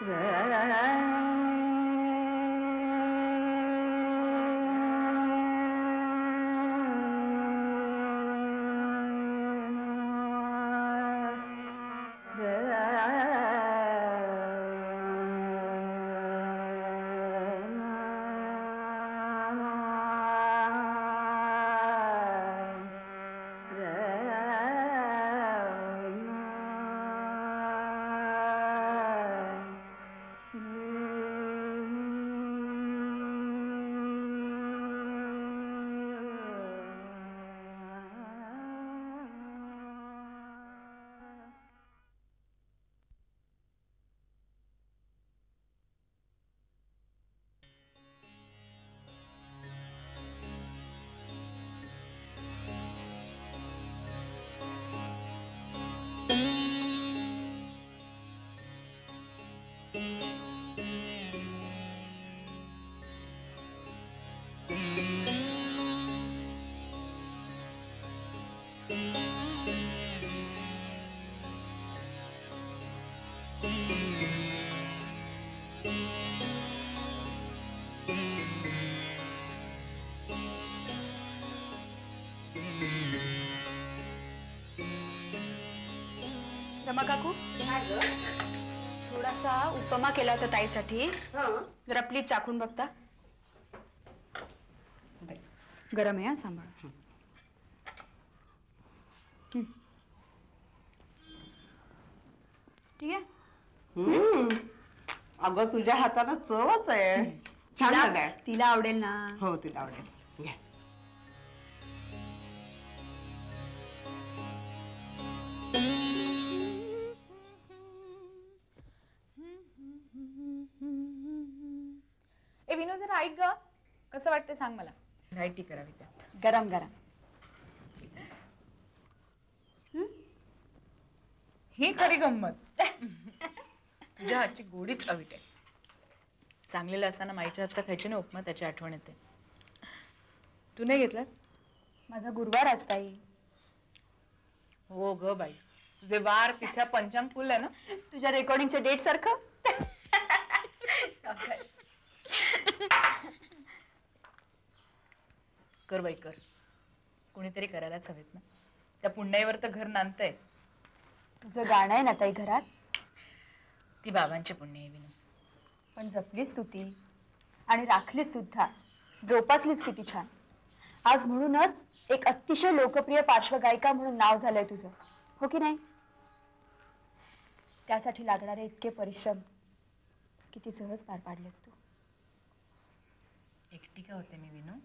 रमा काकू, थोडासा उपमा केला होता ताईसाठी, जरा प्लीज चाखून बघता. गरम आहे, सांभाळ. ठीक आहे. अगं तुझ्या हाताला चवच आहे. छान झालंय. तिला आवडेल ना? हो, तिला आवडेल. ए विनोद, जरा ऐक ग, कसं वाटतं सांग मला. व्हरायटी करावी त्यात. गरम गरम. ही खरी गंमत. तुझ्या हातची गोडीच अवीट आहे. चांगलेलं असताना माईच्या हातचा खायची ना उपमा, त्याची आठवण येते. तू नाही घेतलास? माझा गुरुवार असताई. हो ग बाई, तुझे वार तिथ्या पंचांग फुल आहे ना. तुझ्या रेकॉर्डिंगच्या डेट सारखं. कर बाई कर, कोणीतरी करायलाच हवेत ना. त्या पुण्याईवर तर घर नांदतंय. तुझं गाणं आहे ना ताई घरात. ती बाबांची पुण्य आहे विनू. पण जपलीस तू ती, आणि राखलीस सुद्धा, जोपासलीस किती छान. आज म्हणूनच एक अतिशय लोकप्रिय पार्श्वगायिका म्हणून नाव झालंय तुझं, हो की नाही? त्यासाठी लागणारे इतके परिश्रम किती सहज पार पाडलेस तू. एकटी का होते मी विनू?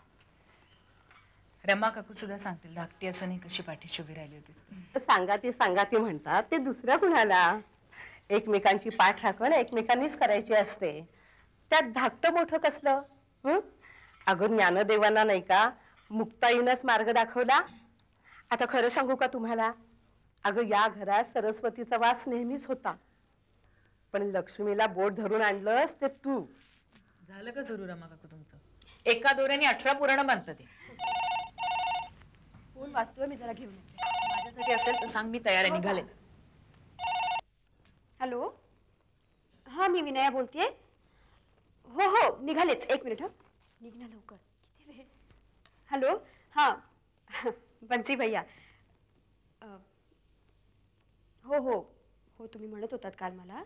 रमा काकू सुद्धा सांगतील, धाकटी असूनही कशी पाठीशी उभी राहिली होतीस. सांगाती सांगाती म्हणतात ते दुसऱ्या कुणाला. एकमेकांची पाठ राखण एकमेकांनीच करायची असते. त्यात धाकटं मोठं कसलं? अगं ज्ञानदेवांना नाही का मुक्ताईनच मार्ग दाखवला. आता खरं सांगू का तुम्हाला, अगं या घरात सरस्वतीचा वास नेहमीच होता, पण लक्ष्मीला बोट धरून आणलंस ते तू. झालं का सुरू रमा काकू तुमचं? एका दोऱ्याने 18 पुराण बांधतं ते. फोन वाचतोय मी, जरा घेऊन येते. माझ्यासाठी असेल तर सांग, मी तयार आहे, निघाले. हॅलो, हा मी विनया बोलतेय. हो हो निघालेच, एक मिनिट. हा निघ ना लवकर, किती वेळ. हॅलो, हा बंसी भैया. हो हो हो, तुम्ही म्हणत होतात काल मला.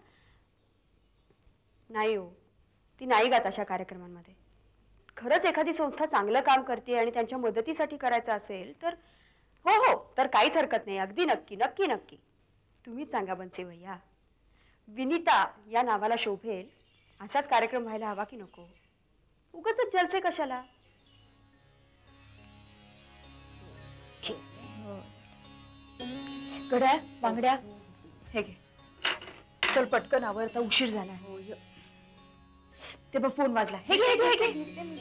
नाही हो, ती नाही गात अशा कार्यक्रमांमध्ये. खरंच एखादी संस्था चांगलं काम करते आणि त्यांच्या मदतीसाठी करायचं असेल तर हो हो, तर काहीच हरकत नाही. अगदी नक्की नक्की नक्की. तुम्हीच सांगा बंसी भैया, विनिता या नावाला शोभेल असाच कार्यक्रम व्हायला हवा की नको? उगाचच जलसे कशाला? घड्याळ, बांगड्या हे घे. चल पटकन आवर, आता उशीर झाला. ते बघ फोन वाजला. हे घे घे घे.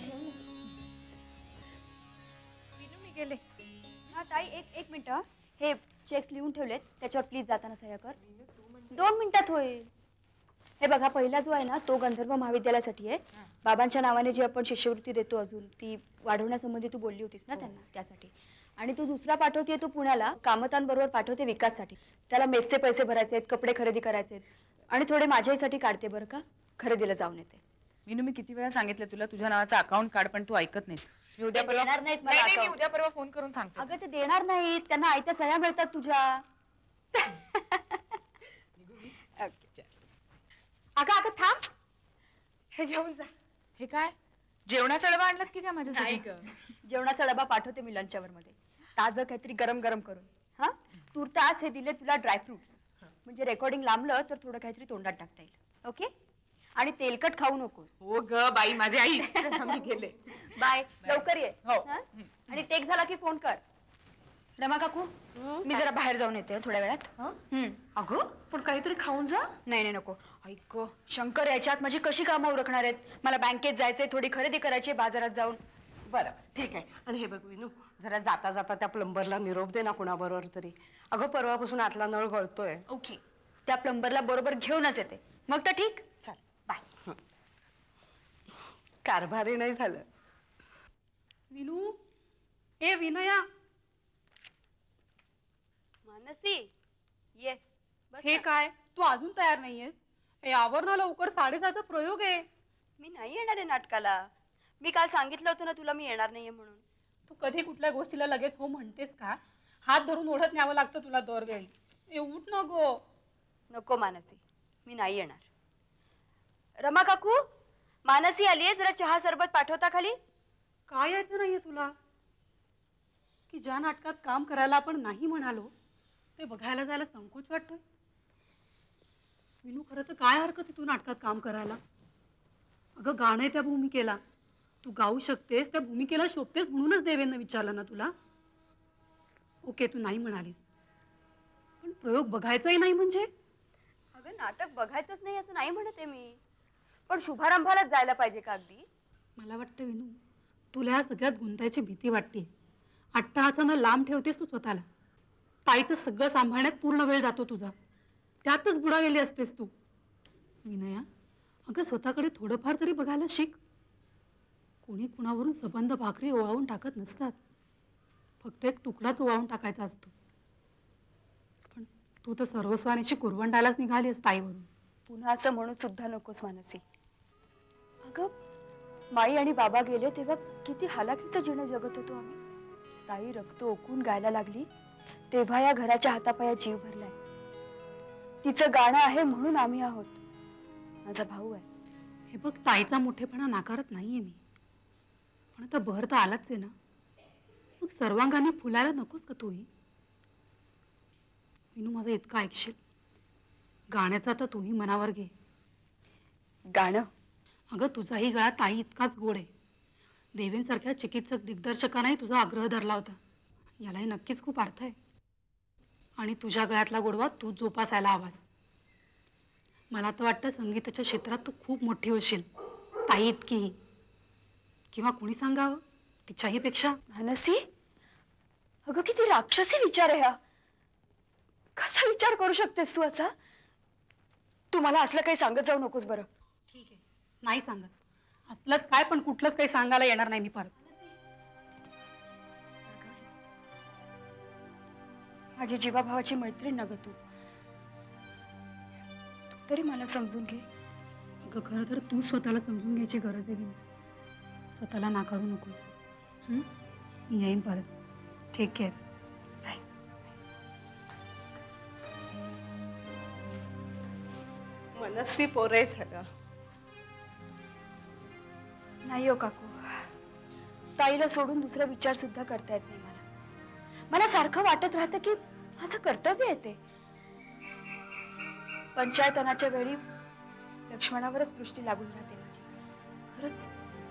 मी गेले. हा ताई, एक मिनिट. हे चेक्स लिहून ठेवलेत, त्याच्यावर प्लीज जाताना सह्या कर. 2 मिनिटात होईल. हे बघा, पहिला जो आहे ना तो गंधर्व महाविद्यालयासाठी आहे. बाबांच्या नावाने जी आपण शिष्यवृत्ती देतो अजून ती वाढवण्यासंबंधी तू बोलली होतीस ना त्यांना, त्यासाठी. आणि तो दुसरा पाठवते तो पुण्याला कामतांबरोबर पाठवते विकाससाठी. त्याला मेसचे पैसे भरायचे आहेत, कपडे खरेदी करायचे आहेत. आणि थोडे माझ्यासाठी काढते बरं का, खरेदीला जाऊन येते. मीनू, मी किती वेळा सांगितलं तुला तुझ्या नावाचा अकाउंट काढ, पण तू ऐकत नाहीस. मी उद्या ते परवा देणार नाहीत मला नाही, नाही, मी account. उद्या परवा फोन करून सांगते. अगं ते देणार नाहीत, त्यांना आयत्या सह्या मिळतात तुझ्या. Okay. अगं थांब, हे घेऊन जा. हे काय जेवणाचा डबा आणलात की काय माझ्यासाठी? जेवणाचा डबा पाठवते मी लंचवर मध्ये, ताजं काहीतरी गरम गरम करून. हा, तुर्तास हे दिले तुला ड्रायफ्रुट्स, म्हणजे रेकॉर्डिंग लांबलं तर थोडं काहीतरी तोंडात टाकता येईल. ओके, आणि तेलकट खाऊ नकोस. हो ग बाई माझी आई. मी गेले. बाय, लवकर ये. हो. हा? आणि टेक झाला की फोन कर. रमा काकू, मी जरा बाहेर जाऊन येते थोड्या वेळात. अगं पण काहीतरी खाऊन जा. नाही नको. ऐक, शंकर याच्यात माझी कशी कामं उरकणार आहेत. मला बँकेत जायचंय, थोडी खरेदी करायची बाजारात जाऊन. बरं ठीक आहे. आणि हे बघ विनू, जरा जाता जाता त्या प्लंबरला निरोप दे ना कुणाबरोबर तरी. अगं परवापासून आतला नळ गळतोय. ओके, त्या प्लंबरला बरोबर घेऊनच येते. मग तर ठीक. चल बाय. कारभारी नाही झालं. विनू, ए विनया, मानसी ये बस हे ना. काय तू अजून तयार नाहीयेस? हे आवर ना लवकर, 6:30चा प्रयोग आहे. मी नाही येणार आहे नाटकाला. मी काल सांगितलं होतं ना तुला मी येणार नाहीये म्हणून. तू कधी कुठल्या गोष्टीला लगेच हो म्हणतेस का? हात धरून ओढत न्यावं लागतं तुला दरवेळी. ए उठ ना गो. नको मानसी, मी नाही येणार. रमा काकू, मानसी आलीये, जरा चहा सरबत पाठवता खाली. काय यायचं नाहीये तुला की ज्या नाटकात काम करायला आपण नाही म्हणालो ते बघायला जायला संकोच वाटतोय? विनू, खरं तर काय हरकत आहे तू नाटकात काम करायला? अगं गाणं आहे त्या भूमिकेला, तू गाऊ शकतेस, त्या भूमिकेला शोभतेस म्हणूनच देवेंना विचारलं ना तुला. ओके, तू नाही म्हणालीस, पण प्रयोग बघायचाही नाही म्हणजे? अगं नाटक बघायचंच नाही असं नाही म्हणते मी, पण शुभारंभालाच जायला पाहिजे का अगदी? मला वाटतं विनू, तुला या सगळ्यात गुंतायची भीती वाटते. अट्टहासानं लांब ठेवतेस तू स्वतःला. ताईचं सगळं सांभाळण्यात पूर्ण वेळ जातो तुझा, त्यातच बुडालेली असतेस तू. विनया, अगं स्वतःकडे थोडंफार तरी बघायला शिक. कोणी कुणावरून सबंध भाकरी ओवाळून टाकत नसतात, फक्त एक तुकडाच ओवाळून टाकायचा असतो. पण तू तर सर्वस्वानीची कुरवंडालाच निघालीस ताईवरून. पुन्हा असं म्हणून सुद्धा नकोस मानसी. अगं माई आणि बाबा गेले तेव्हा किती हालाकीचं जीणं जगत होतो आम्ही. ताई रक्त ओकून गायला लागली तेव्हा या घराच्या हातापायात जीव भरलाय. तिचं गाणं आहे म्हणून आम्ही आहोत. माझा भाऊ आहे. हे बघ, ताईचा मोठेपणा नाकारत नाहीये मी, पण आता बहर तर आलाच आहे ना, मग सर्वांगाने फुलायला नकोस का तूही? विनू, माझं इतकं ऐकशील? गाण्याचा तर तूही मनावर घे. गाणं? अगं तुझाही गळा ताई इतकाच गोड आहे. देवेंसारख्या चिकित्सक दिग्दर्शकांनाही तुझा आग्रह धरला होता. यालाही नक्कीच खूप अर्थ आहे. आणि तुझ्या गळ्यातला गोडवा तू जोपासायला हवास. मला तर वाटतं संगीताच्या क्षेत्रात तू खूप मोठी होशील, ताई इतकीही, किंवा कुणी सांगावं तिच्याही पेक्षा. मानसी, अगं किती राक्षसी विचार आहे हा. कसा विचार करू शकतेस तू असा? तू मला असलं काही सांगत जाऊ नकोस बरं. ठीक आहे, नाही सांगत. असलंच काय, पण कुठलंच काही सांगायला येणार नाही मी परत. माझी जीवाभावाची मैत्रीण न ग तू. तरी मला समजून घे. अगं खरं तर तू स्वतःला समजून घ्यायची गरज आहे की नाही. स्वतःला नाकारू नकोस. मी येईन परत. Take care. बाय. मनस्वी पोरही झालं. नाही हो काकू, ताईला सोडून दुसरा विचार सुद्धा करता येत नाही मला. मला सारखं वाटत राहतं की माझं कर्तव्य आहे ते. पंचायतनाच्या वेळी लक्ष्मणावरच दृष्टी लागून राहते माझी. खरंच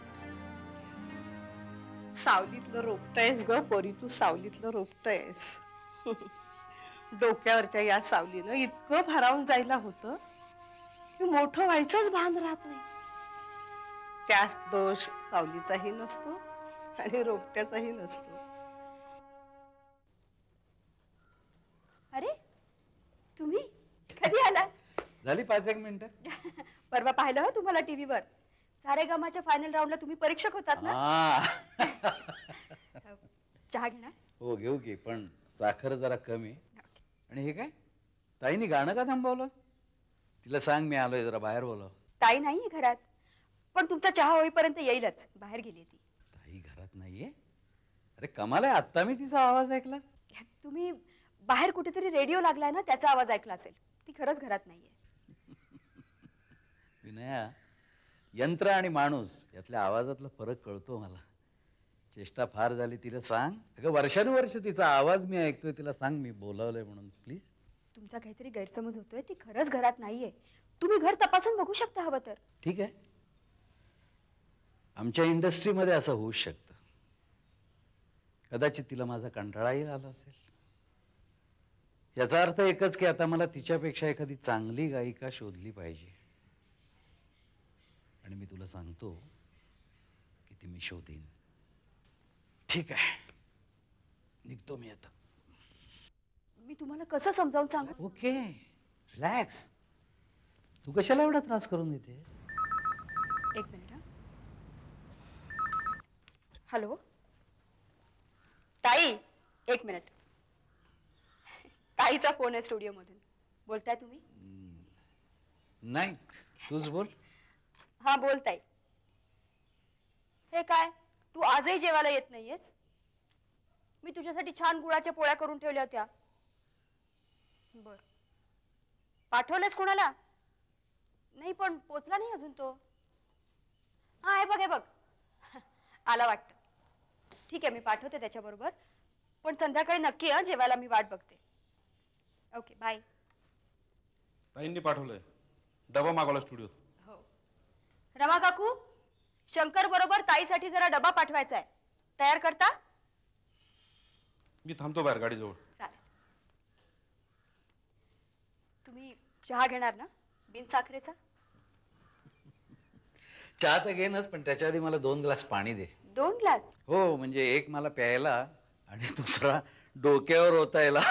सावलीतलं रोपटयस ग पोरी, तू सावलीतलं रोपटयस. डोक्यावरच्या या सावलीनं इतकं भारावून जायला होतं की मोठं व्हायचंच भान राहत नाही. त्याच दोष सावलीचाही नसतो आणि रोपट्याचाही नसतो. अरे तुम्ही कधी आला? झाली 5-1 मिनिटं. परवा पाहिलं हो तुम्हाला टीव्हीवर. सारेगामाच्या फायनल राऊंडला तुम्ही परीक्षक होतात ना. चहा घेणार? हो घेऊ की, पण साखर जरा कमी. आणि हे काय, ताईने गाणं का थांबवलं? तिला सांग मी आलोय, जरा बाहेर बोलव. ताई नाहीये घरात, पण तुमचा चहा होईपर्यंत येईलच. बाहेर गेली ती. ताई घरात नाहीये? अरे कमाल आहे, आत्ता मी तिचा आवाज ऐकला. तुम्ही बाहेर कुठेतरी रेडिओ लागलाय ना, त्याचा आवाज ऐकला असेल. ती खरंच घरात नाहीये. विनया, यंत्र आणि माणूस यातल्या आवाजातला फरक कळतो मला. चेष्टा फार झाली, तिला सांग. अगं वर्षानुवर्ष तिचा आवाज मी ऐकतोय, तिला सांग मी बोलावलंय म्हणून प्लीज. तुमचा काहीतरी गैरसमज होतोय. ती खरंच घरात नाहीये. तुम्ही घर तपासून बघू शकता हवं तर. ठीक आहे, आमच्या इंडस्ट्रीमध्ये असं होऊच शकतं. कदाचित तिला माझा कंटाळाही आला असेल. याचा अर्थ एकच की आता मला तिच्यापेक्षा एखादी चांगली गायिका शोधली पाहिजे. आणि मी तुला सांगतो की ती मी शोधीन. ठीक आहे, निघतो मी आता. मी तुम्हाला कसं समजावून सांगू? Okay, relax. तू कशाला एवढा त्रास करून देतेस? एक मिनिट. हॅलो ताई, एक मिनिट. ताईचा फोन आहे स्टुडिओ मधून. बोलताय तुम्ही? नाही, तूच बोल. हा बोल ताई. हे काय, तू आजही जेवायला येत नाहीयेस? मी तुझ्यासाठी छान गुळाच्या पोळ्या करून ठेवल्या होत्या. बर, पाठवलेस कोणाला? नाही, पण पोचला नाही अजून तो. हा हे बघ, हे बघ, आला वाटतं. ठीक आहे, मी पाठवते त्याच्याबरोबर. पण संध्याकाळी नक्की हा जेवायला, मी वाट बघते. Okay, bye. ताईंनी पाठवलंय, डबा मागवला स्टुडिओत. हो. रमा काकू, शंकर बरोबर ताईसाठी जरा डबा पाठवायचा आहे. तयार करता? मी थांबतो बाहेर गाडीजवळ. चालेल. तुम्ही चहा घेणार ना, बिन साखरेचा? चहा तर घेणंच, पण त्याच्या आधी मला 2 ग्लास पाणी दे. 2 ग्लास? हो, म्हणजे एक मला प्यायला आणि दुसरा डोक्यावर ओतायला.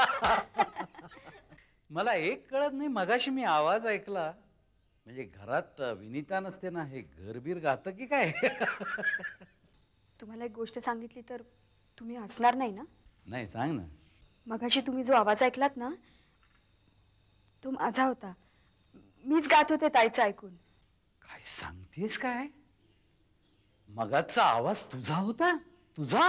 मला एक कळत नाही, मगाशी मी आवाज ऐकला. म्हणजे घरात विनीता नसते ना, हे घरबीर गातं की काय? तुम्हाला एक गोष्ट सांगितली तर तुम्ही हसणार नाही ना? नाही, सांग ना. मगाशी तुम्ही जो आवाज ऐकलात ना, तो माझा होता. मीच गात होते ताईचं ऐकून. काय सांगतेस काय? मगाचा आवाज तुझा होता? तुझा?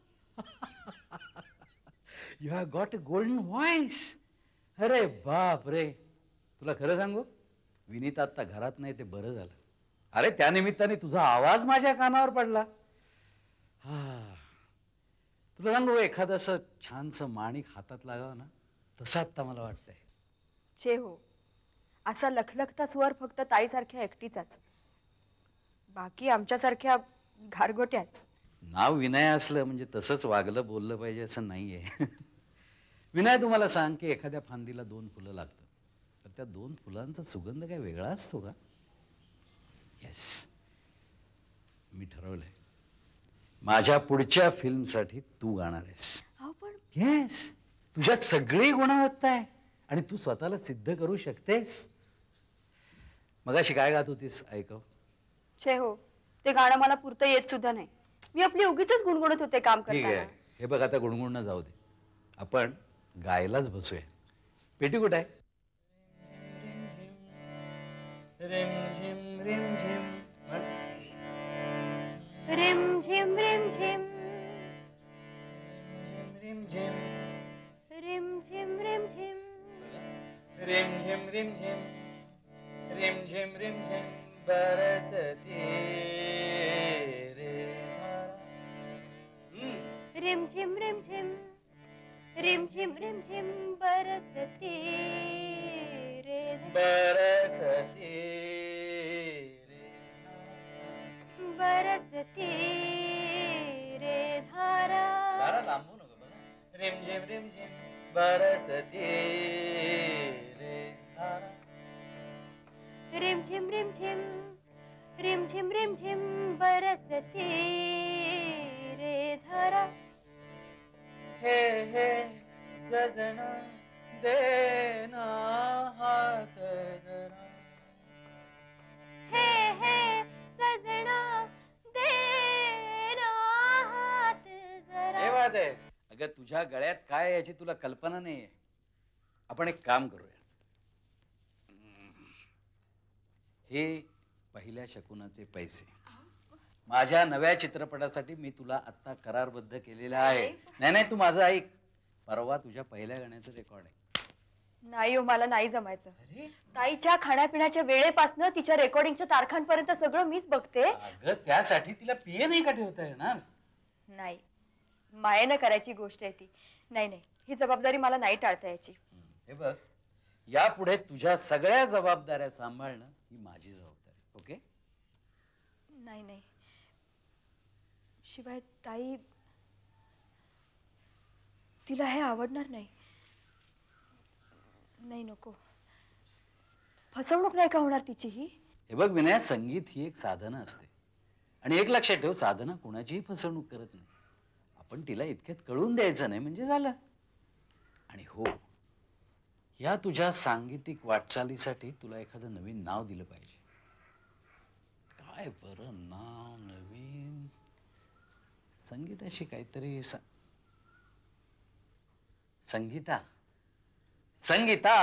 You have got a golden voice. अरे बाप रे. तुला खरं सांगू, विनीता आता घरात नाही, ते बरं झालं. अरे त्या निमित्ताने तुझा आवाज माझ्या कानावर पडला. हा, तुला सांगू, एखादं असं छानसं माणिक हातात लागावं ना, तसं आता मला वाटतंय. छे हो, असा लखलखता स्वर फक्त ताईसारख्या एकटीचाच. बाकी आमच्यासारख्या घारगोट्याच. नाव विनय असलं म्हणजे तसंच वागलं बोललं पाहिजे असं नाहीये. विनय, तुम्हाला सांग की एखाद्या फांदीला 2 फुलं लागतात, तर त्या 2 फुलांचा सुगंध काय वेगळा असतो का? येस, मी ठरवलंय, माझ्या पुढच्या फिल्मसाठी तू गाणार आहेस. अहो पण येस, तुझ्यात सगळी गुणवत्ता आहे आणि तू स्वतःला सिद्ध करू शकतेस. मगाशी काय गात होतीस, ऐकव. छे हो, ते गाणं मला पुरतं येत सुद्धा नाही. मी आपली उगीच गुणगुणत होते काम ठीक करताना. आहे, हे बघ, आता गुणगुणणं जाऊ दे, आपण गायलाच बसूया. पेटी कुठे आहे? रिम झिम रिम झिम रिम झिम रिम झिम रिम झिम रिम झिम रिम झिम रिम झिम रिम झिम बरसती रे रिम झिम रिम झिम रिम झिम रिम झिम बरसती रे बरसती बरसती रे धारा. धारा लांबू नको बघा. रिम झिम बरसती रे धारा. रिम झिम रिम झिम रिम झिम रिम झिम बरसती रे धारा. हे हे सजना देना हात जरा. हे हे सजना देना हात जरा. हे बात आहे. अगं, तुझ्या गळ्यात काय आहे याची तुला कल्पना नाहीये. आपण एक काम करूया, हे पहिल्या शकुनाचे पैसे माझ्या नव्या चित्रपटासाठी मी तुला आता करारबद्ध केलेला आहे. नाही नाही, तू माझं ऐक. परवा तुझ्या पहिल्या गाण्याचं रेकॉर्ड आहे. नाही हो, मला नाही जमायचं. ताईच्या खाण्यापिण्याच्या वेळेपासनं तिच्या रेकॉर्डिंगच्या तारखांपर्यंत सगळं मीच बघते. अगं त्यासाठी तिला पिये नाही का ठेवता येणार? नाही, मायेनं करायची गोष्ट आहे ती. नाही नाही, ही जबाबदारी मला नाही टाळता यायची. हे बघ, यापुढे तुझ्या सगळ्या जबाबदाऱ्या सांभाळणं ही माझी जबाबदारी. ओके? नाही नाही, शिवाय ताई, तिला हे आवडणार नाही. नाही, नको. फसवणूक नाही का होणार तिची ही? हे बघ विनया, संगीत ही एक साधनं असते आणि एक लक्षात ठेव, साधना कुणाचीही फसवणूक करत नाही. आपण तिला इतक्यात कळून द्यायचं नाही म्हणजे झालं. आणि हो, या तुझ्या सांगीतिक वाटचालीसाठी तुला एखादं नवीन नाव दिलं पाहिजे. काय बरं नाव नवीन? संगीताशी काहीतरी संगीता. संगीता.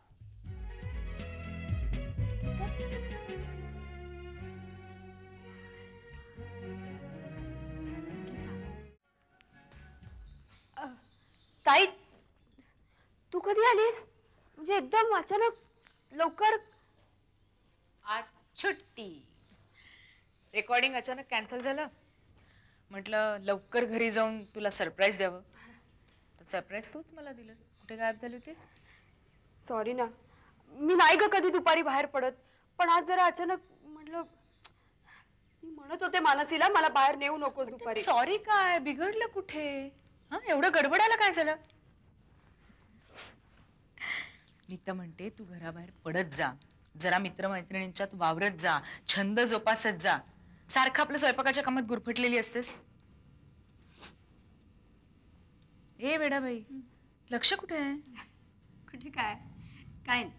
ताई, तू कधी आलीस? म्हणजे एकदम अचानक, लवकर. आज सुट्टी. रेकॉर्डिंग अचानक कॅन्सल झालं. म्हटलं लवकर घरी जाऊन तुला सरप्राईज द्यावं. सरप्राईज तूच मला दिलंस. कुठे गायब झाली होतीस? सॉरी ना, मी नाही ग कधी दुपारी बाहेर पडत, पण आज जरा अचानक म्हटलं. मी म्हणत होते मानसीला मला बाहेर नेऊ नकोस दुपारी. सॉरी काय बिघडलं कुठे? हा, एवढं गडबडायला काय झालं? मी तर म्हणते तू घराबाहेर पडत जा, जरा मित्रमैत्रिणींच्यात वावरत जा, छंद जोपासत जा. सारखं आपल्या स्वयंपाकाच्या कामात गुरफटलेली असतेस. ए बेडाबाई, लक्ष कुठे आहे? कुठे काय? काय नाही.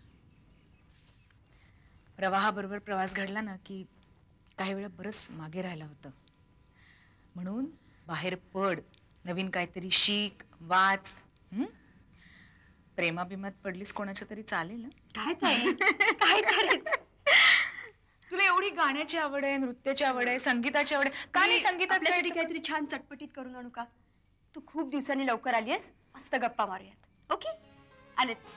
प्रवाहाबरोबर प्रवास घडला ना की काही वेळा बरंच मागे राहिला होतं. म्हणून बाहेर पड, नवीन काहीतरी शिक, वाच. प्रेमाभिमात पडलीस कोणाच्या तरी चालेल ना? काय ताई, काय करायचं? तुला एवढी गाण्याची आवड आहे, नृत्याची आवड आहे, संगीताची आवड आहे, का नाही संगीतात आपल्यासाठी काहीतरी छान चटपटीत करून आणू का? तू खूप दिवसांनी लवकर आलीयस, मस्त गप्पा मारूयात. ओके, आलेच.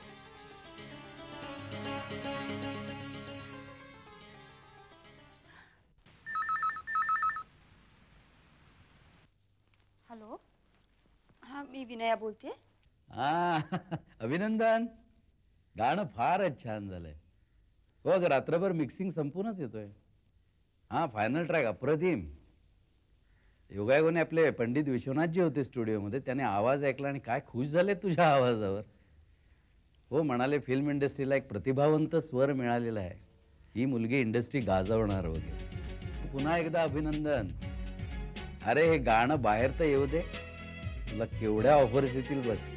हॅलो, हा मी विनया बोलतेय. अभिनंदन. गाणं फारच छान झालंय. हो, अगं रात्रभर मिक्सिंग संपूनच येतोय. हा, फायनल ट्रॅक अप्रतिम. योगायोगाने आपले पंडित विश्वनाथजी होते स्टुडिओमध्ये, त्याने आवाज ऐकला आणि काय खुश झाले तुझ्या आवाजावर. हो, म्हणाले फिल्म इंडस्ट्रीला एक प्रतिभावंत स्वर मिळालेला आहे, ही मुलगी इंडस्ट्री गाजवणार वगैरे. पुन्हा एकदा अभिनंदन. अरे हे गाणं बाहेर तर येऊ दे, तुला केवढ्या ऑफर्स येतील बघ.